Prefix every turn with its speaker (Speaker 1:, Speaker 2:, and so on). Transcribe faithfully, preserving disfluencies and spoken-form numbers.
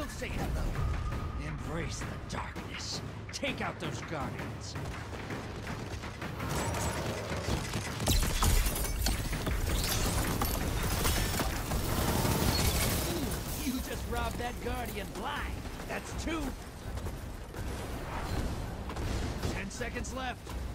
Speaker 1: Don't say hello. Embrace the darkness. Take out those guardians. Ooh, you just robbed that guardian blind. That's two. Ten seconds left.